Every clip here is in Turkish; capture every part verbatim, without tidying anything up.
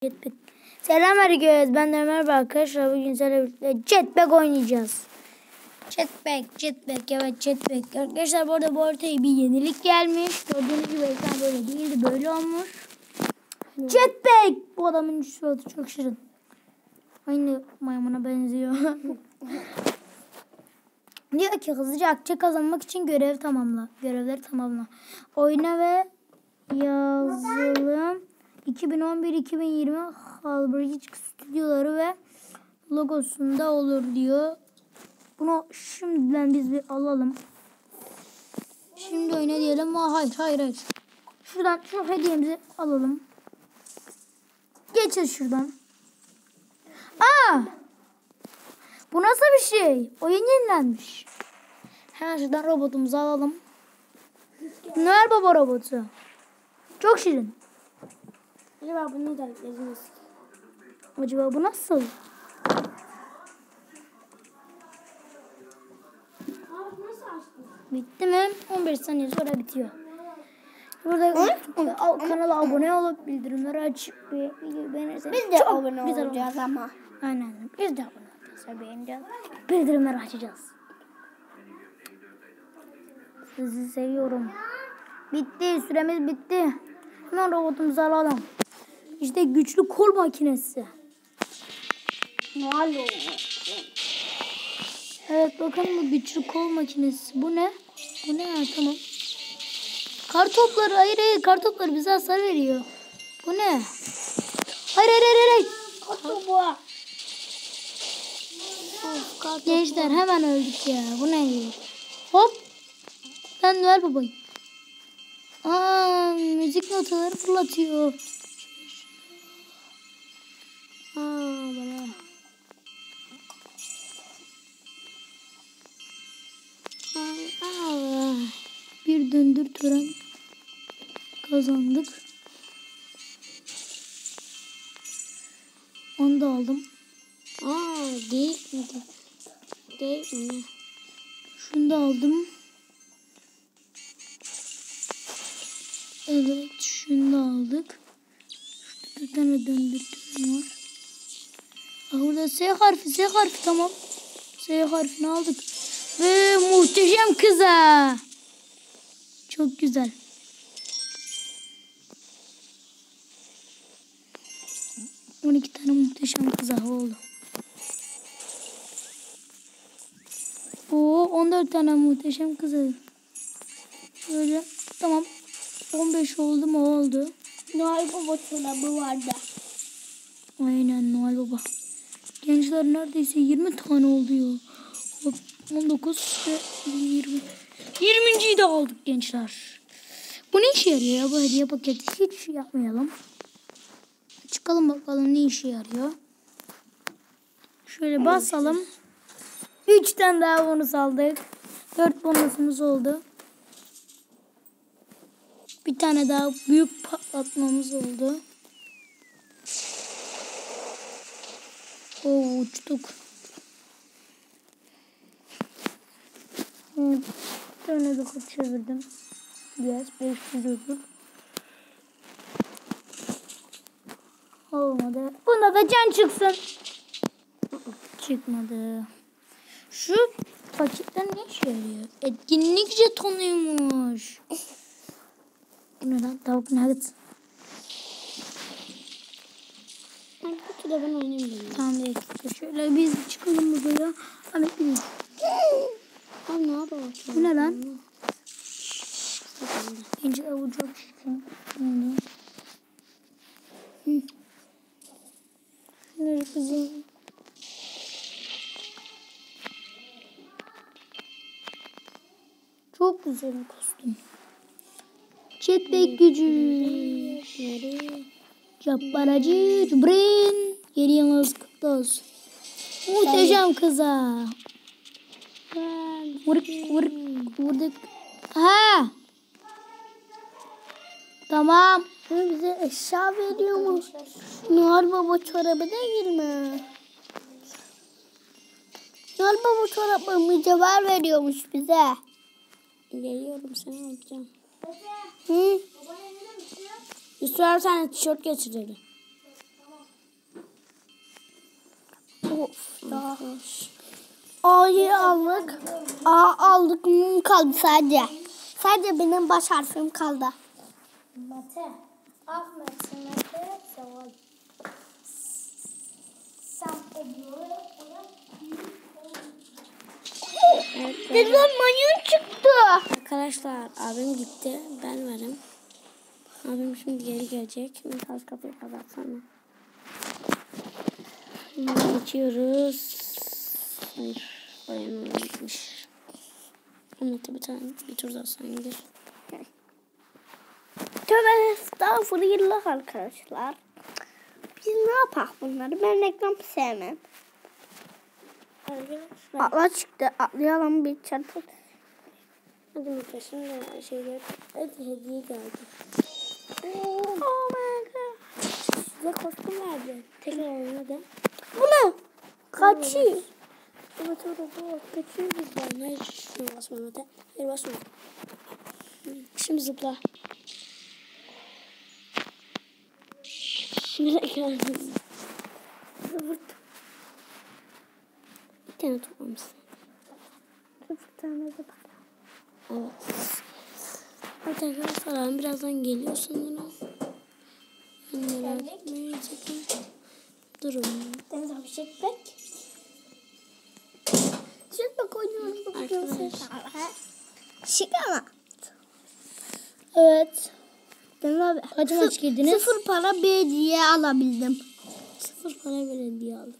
Jetpack. Selam herkese. Ben de merhaba arkadaşlar. Bugün sizlerle birlikte Jetpack oynayacağız. Jetpack, Jetpack, evet Jetpack. Arkadaşlar bu arada bu haritaya bir yenilik gelmiş. Gördüğünüz gibi ekran böyle değildi, böyle olmuş. Jetpack. Bu adamın suratı çok şirin. Aynı maymuna benziyor. Diyor ki hızlıca akçe kazanmak için görev tamamla. Görevleri tamamla. Oyna ve yazılım iki bin on bir iki bin yirmi Halbridge stüdyoları ve logosunda olur diyor. Bunu şimdiden biz bir alalım. Şimdi oyna diyelim. Aa, hayır hayır hayır. Şuradan şu hediyemizi alalım. Geçin şuradan. Aa! Bu nasıl bir şey? Oyun yenilenmiş. Hemen şuradan robotumuzu alalım. Noel Baba robotu. Çok şirin. Acaba bu ne dersiniz? Acaba bu nasıl? Abi nasıl açtın? Bitti mi? on beş saniye sonra bitiyor. Burada kanala abone olup bildirimleri açıp beğenirseniz Biz de çok abone güzel olacağız olur. ama. Aynen. Biz de abone olacağız. Beğeneceğiz. Bildirimleri açacağız. Sizi seviyorum. Bitti. Süremiz bitti. Hemen robotumuzu alalım. İşte güçlü kol makinesi. Noel Evet bakın bu güçlü kol makinesi. Bu ne? Bu ne ya? Tamam. Kar topları. Hayır hayır. Kar topları bize hasar veriyor. Bu ne? Hayır hayır hayır. hayır. Topu. Gençler hemen öldük ya. Bu ne? Hop. Ben Noel Baba'yım. Aa, müzik notaları fırlatıyor. Aa, bana. Aa, bir döndür tören kazandık. Onu da aldım. Aa, değil mi? Değil mi? Şunu da aldım. Evet, şunu da aldık. Şurada bir tane döndürtüm var. Aa, burada S harfi, S harfi tamam. S harfini aldık. Ve muhteşem kıza. Çok güzel. on iki tane muhteşem kıza oldu. Oo, on dört tane muhteşem kızı. Böyle tamam. on beş oldu mu oldu. Noel Baba çorabı vardı. Aynen Noel Baba. Gençler neredeyse yirmi tane oldu ya. Hop, on dokuz ve yirmi. yirminciyi de aldık gençler. Bu ne işe yarıyor ya bu hediye paketi? Hiç şey yapmayalım. Çıkalım bakalım ne işe yarıyor. Şöyle basalım. üç tane daha bonus aldık. dört bonusumuz oldu. Bir tane daha büyük patlatmamız oldu. Oo, uçtuk. Evet, bir tane daha çevirdim. Biraz beş yüz olur. Olmadı. Bunda da can çıksın. Çıkmadı. Şu paketten ne işe yarıyor? Etkinlik jetonuymuş. Bu ne lan? Tavuk nugget. Ben kutuda ben oynayayım. Tamam bir dakika. Şöyle biz çıkalım buraya. Hani bir. Abi ne yapalım? Bu ne lan? İnce avucu çıksın. Şunları kızım. Çok güzel bir kostüm. Jetpack gücü. Cabbaracı. Cubrin. Yeni yılınız kutlu olsun. Muhteşem kıza. Vurk vurk vurduk. Ha. Tamam. Bize eşya veriyormuş. Noel Baba çorabı değil mi? Noel Baba çorabı mücevher veriyormuş bize. Geliyorum seni alacağım. Hı? İstiyorsan tişört getirelim. Of daha. A'yı aldık. A aldık. M kaldı sadece. Sadece benim baş harfim kaldı. Mete. Ahmet. Mete. Seval. Sen ediyor. Neden mayın çıktı? Arkadaşlar abim gitti. Ben varım. Abim şimdi geri gelecek. Mesela kapıyı kapatsana. Şimdi geçiyoruz. Hayır. Bayanım gitmiş. Ahmet'e bir tane bir tur daha sen gir. Tövbe estağfurullah arkadaşlar. Biz ne yapak bunları? Ben reklam sevmem. Arkadaşlar. Atla çıktı. Atlayalım bir çarpı. Hadi Mete şimdi şeyler. Hadi hediye geldi. Oh my god. Size kostüm verdi. Tekrar oyna da. Bu ne? Kaçı? Evet orada bu. Kaçıyoruz ben. Hayır şuna basma Mete. Hayır basma. Şimdi zıpla. Şimdi ekran. Bir tane toplamışsın. Sıfır tane de bak. Evet. Evet arkadaşlar ben birazdan geliyor sanırım. Ben merak etmeyin sakın. Durun. Deniz abi çekmek. Çekmek oynuyoruz. Arkadaşlar. Şık ama. Evet. Deniz abi. Kaç maç girdiniz? Sıfır para bir hediye alabildim. Sıfır para bile diye aldık.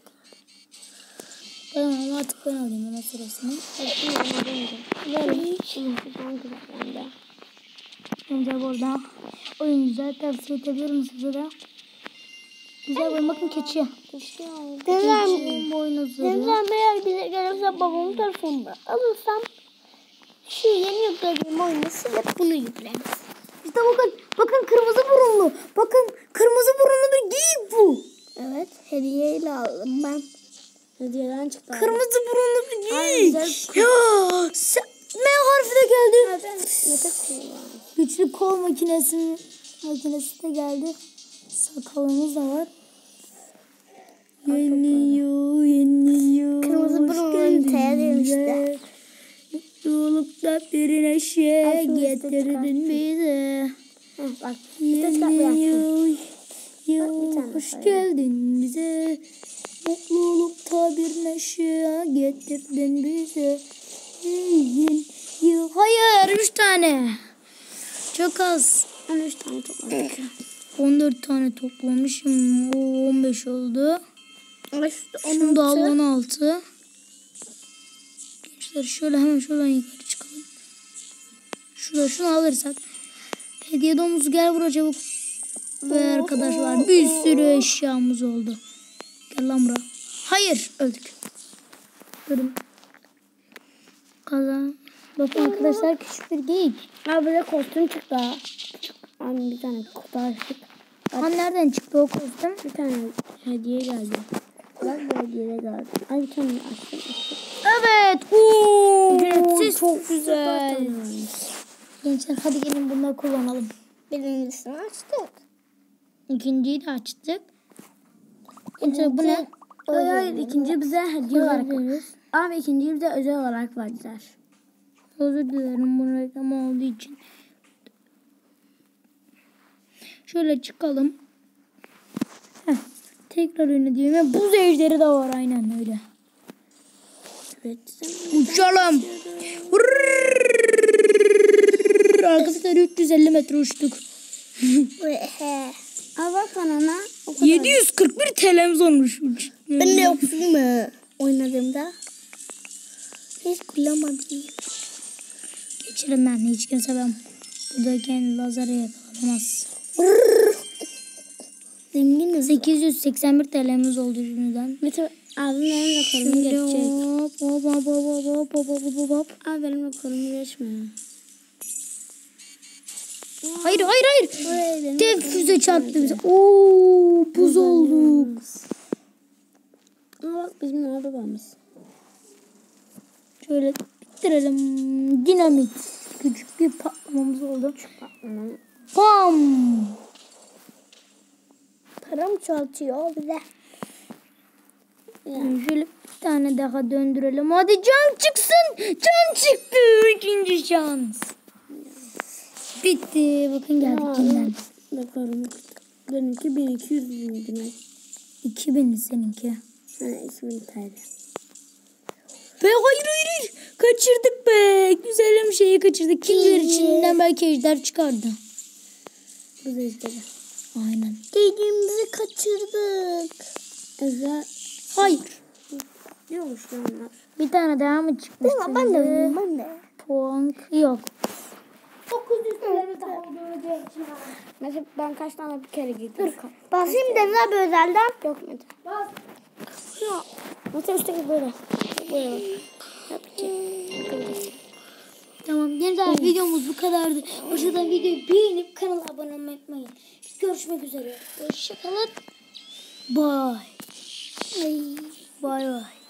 Tamam artık ben alayım ona sırasını. Böyle. Şimdi ben güzel. Bence burada oyun güzel tavsiye edebilirim size de. Güzel bir bakın keçi. İşte oldu. Deniz abi. Keçi boynuzları. Deniz abi eğer bize gelirse babamın telefonunu alırsam şu yeni yüklediğim oyunu silip bunu yüklerim. İşte bakın. Bakın kırmızı burunlu. Bakın kırmızı burunlu bir geyik bu. Evet hediyeyle aldım ben. Hediyeden çıktı. Kırmızı burunlu bir Ay, geyik. güzel. Ya sen, M harfi de geldi. Mete kullan. Güçlü kol makinesi makinesi de geldi. Sakalımız da var. Yeniyor, yeniyor. Kırmızı Hoş burunlu geldin üniteye dönüştü. bize. Mutlulukta bir neşe Ay, şunu getirdin bize. Heh, bak. Bir de çıkartma yaptım. Yeniyor, bir tane hoş sayalım. geldin bize. Mutlulukta bir neşe getirdin bize. Yin, yin. Hayır, üç tane. Çok az. on üç tane topladık. on dört tane toplamışım. O on beş oldu. Şunu da al on altı. Gençler şöyle hemen şuradan yukarı çıkalım. Şurada şunu alırsak. Hediye domuzu gel buraya çabuk. Ve arkadaşlar bir sürü eşyamız oldu. Gel lan buraya. Hayır öldük. Durun. Kazan. Bakın arkadaşlar küçük bir geyik. Abi de kostüm çıktı. Abi bir tane kutu açtık. Han nereden çıktı o kostüm? Bir tane hediye geldi. Bak bu hediye geldi. Ay bir tane açtım. açtım. Evet. Oo, Ücretsiz. çok güzel. Dört tane varmış. Gençler hadi gelin bunları kullanalım. Birincisini açtık. İkinciyi de açtık. Gençler bu ne? Hayır hayır ikinci bize hediye olarak veriyoruz. Abi ikinciyi bize özel olarak verdiler. Özür dilerim bu reklam olduğu için. Şöyle çıkalım. Heh, tekrar yönetiyorum. Buz ejderi de var aynen öyle. Evet. Uçalım. Arkadaşlar üç yüz elli metre uçtuk. Al bak ona. O kadar. yedi yüz kırk bir T L'miz olmuş. Ben de yoksun mu? Oynadığımda hiç kullanmadım. Geçirim ben hiç kimse ben buradayken lazere yakalamaz. Zenginiz. sekiz yüz seksen bir T L'miz oldu şimdiden. Mete abim benim rekorumu Şimdi geçecek. hop hop hop hop hop hop hop hop hop. Abi benim rekorumu geçmiyor. Hayır hayır hayır. Hayır, benim Dev rekorumu füze çarptı geçmedi. bize. Oo buz olduk. Ama bak bizim arabamız. Şöyle bitirelim. Dinamit. Küçük bir patlamamız oldu. Bam. Param çoğaltıyor bize. Şöyle bir tane daha döndürelim. Hadi can çıksın. Can çıktı. İkinci şans. Bitti. Bakın geldik kimden. Bakalım. Benimki bin iki yüz bin. iki bin seninki. Ha, iki bin T L. Be hayır hayır hayır. Kaçırdık be. Güzelim şeyi kaçırdık. Kim bilir içinden belki ejder çıkardı. Bu da işte. Aynen. Dediğimizi kaçırdık. Ejder. Hayır. Diyormuş onlar. Bir tane daha mı çıkmış? Değil mi? Ben de oynayayım, ben de. Puan yok. dokuz yüz lira daha olduğunu Mesela ben kaç tane bir kere gittim. Basayım Deniz abi özelden. Yok Mete. Bas. Ya. Mete üstteki böyle. Böyle bak. Yap ki. Tamam. Gençler videomuz bu kadardı. Aşağıdan videoyu beğenip kanala abone olmayı unutmayın. Görüşmek üzere. Hoşçakalın. Bye. Bye bye.